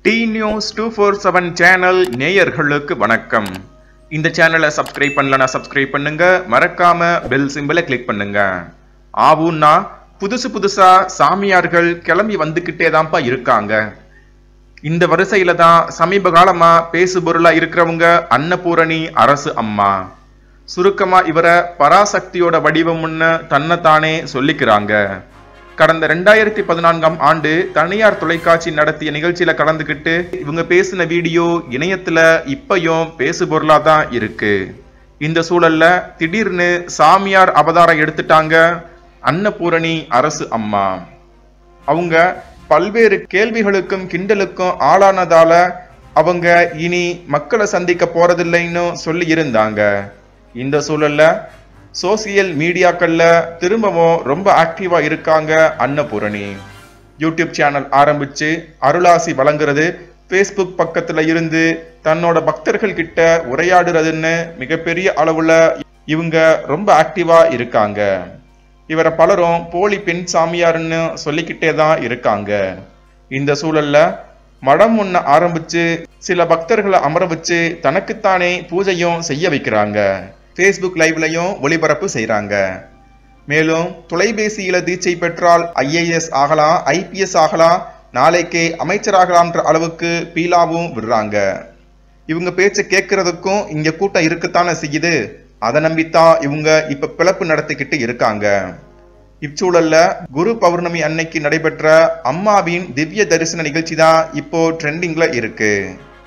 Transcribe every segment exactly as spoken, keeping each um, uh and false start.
D news two four seven channel நேயர்களுக்கு வணக்கம். இந்த சேனலை சப்ஸ்கிரைப் பண்ணலனா சப்ஸ்கிரைப் பண்ணுங்க, மறக்காம பெல் சிம்பலை கிளிக் பண்ணுங்க. ஆவுன்னா புதுசு புதுசா சாமியார்கள் கிளம்பி வந்துகிட்டே தான்ப்பா இருக்காங்க. இந்த வரிசையில தான் சமீப காலமா பேசு பொருளா இருக்கிறவங்க அன்னபூரணி அரசு அம்மா. சுருக்கமா இவரை பராசக்தியோட வடிவம்னு தன்னைத்தானே சொல்லிக்கிறாங்க. கடந்த ரெண்டாயிரத்தி பதினான்காம் ஆண்டு தனியார் தொலைக்காட்சி நடத்திய நிகழ்ச்சியில கலந்துகிட்டு இவங்க பேசின வீடியோ இணையத்துல இப்பயும் பேசு பொருளா தான் இருக்கு. இந்த சூழல்ல திடீர்னு சாமியார் அவதாரம் எடுத்துட்டாங்க அன்னபூரணி அரசு அம்மா. அவங்க பல்வேறு கேள்விகளுக்கும் கிண்டலுக்கும் ஆளானதால அவங்க இனி மக்களை சந்திக்க போறதில்லைன்னு சொல்லி இருந்தாங்க. இந்த சூழல்ல சோசியல் மீடியாக்கள்ல திரும்பவும் ரொம்ப ஆக்டிவா இருக்காங்க அன்னபூரணி. யூடியூப் சேனல் ஆரம்பிச்சு அருளாசி வழங்குறது, ஃபேஸ்புக் பக்கத்துல இருந்து தன்னோட பக்தர்கள் கிட்ட உரையாடுறதுன்னு மிகப்பெரிய அளவுல இவங்க ரொம்ப ஆக்டிவா இருக்காங்க. இவரை பலரும் போலி பெண் சாமியார்னு சொல்லிக்கிட்டே தான் இருக்காங்க. இந்த சூழல்ல மடம் ஒண்ண ஆரம்பிச்சு சில பக்தர்களை அமர வச்சு தனக்குத்தானே பூஜையும் செய்ய வைக்கிறாங்க. ஃபேஸ்புக் லைவ்லையும் ஒளிபரப்பு செய்யறாங்க. மேலும் தொலைபேசியில தீட்சை பெற்றால் ஐஏஎஸ் ஆகலாம், ஐபிஎஸ் ஆகலாம், நாளைக்கே அமைச்சராகலாம்ன்ற அளவுக்கு பீலாவும் விடுறாங்க. இவங்க பேச்சை கேட்கறதுக்கும் இங்க கூட்டம் இருக்குத்தானே செய்யுது. அதை நம்பித்தான் இவங்க இப்ப பிளப்பு நடத்திக்கிட்டு இருக்காங்க. இச்சூழல்ல குரு பௌர்ணமி அன்னைக்கு நடைபெற்ற அம்மாவின் திவ்ய தரிசன நிகழ்ச்சி தான் இப்போ ட்ரெண்டிங்ல இருக்கு.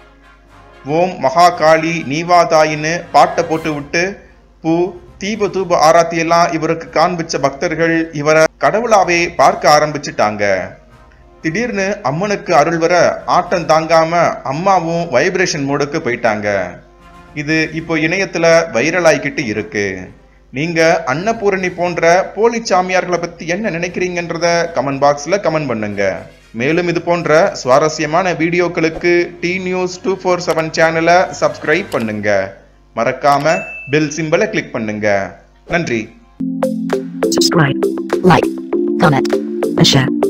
ஓம் மகா காளி நீவாதாயின்னு பாட்டை போட்டு விட்டு பூ தீப தூப ஆராத்தி எல்லாம் இவருக்கு காண்பிச்ச பக்தர்கள் இவரை கடவுளாவே பார்க்க ஆரம்பிச்சுட்டாங்க. திடீர்னு அம்மனுக்கு அருள் வர ஆட்டம் தாங்காம அம்மாவும் வைப்ரேஷன் மோடுக்கு போயிட்டாங்க. இது இப்போ இணையத்துல வைரல் ஆகிக்கிட்டு இருக்கு. நீங்க அன்னபூரணி போன்ற போலி சாமியார்களை பத்தி என்ன நினைக்கிறீங்கன்றத கமெண்ட் பாக்ஸ்ல கமெண்ட் பண்ணுங்க. மேலும் இது போன்ற சுவாரஸ்யமான வீடியோக்களுக்கு T news two four seven சேனலை சப்ஸ்கிரைப் பண்ணுங்க. மறக்காம பெல் சிம்பலை கிளிக் பண்ணுங்க. நன்றி. Subscribe, like, comment, and share.